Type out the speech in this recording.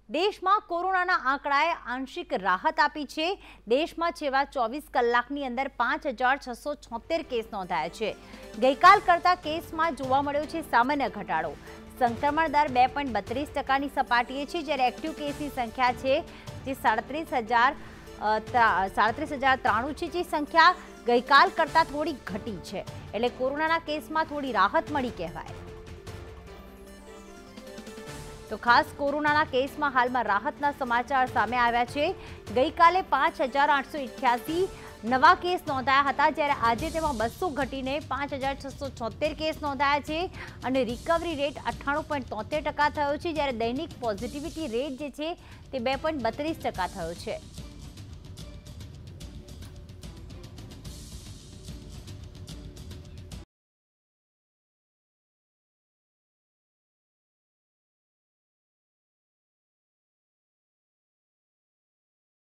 દેશમાં કોરોનાના આંકડાએ આંશિક રાહત આપી છે। દેશમાં છેલ્લા 24 કલાકની અંદર 5676 કેસ નોંધાયા છે। ગઈકાલ કરતા કેસમાં જોવા મળ્યો છે સામાન્ય ઘટાડો। સંક્રમણ દર 2.32%ની સપાટીએ છે, જ્યારે એક્ટિવ કેસની સંખ્યા છે જે 37,093 છે, જે સંખ્યા ગઈકાલ કરતા થોડી ઘટી છે, એટલે કોરોનાના કેસમાં થોડી રાહત મળી કહેવાય। તો ખાસ કોરોનાના કેસમાં હાલમાં રાહતના સમાચાર સામે આવ્યા છે। ગઈકાલે 5888 નવા કેસ નોંધાયા હતા, જ્યારે આજે તેમાં 200 ઘટીને 5676 કેસ નોંધાયા છે અને રિકવરી રેટ 98.73% થયો છે, જ્યારે દૈનિક પોઝિટિવિટી રેટ જે છે તે 2.32% થયો છે।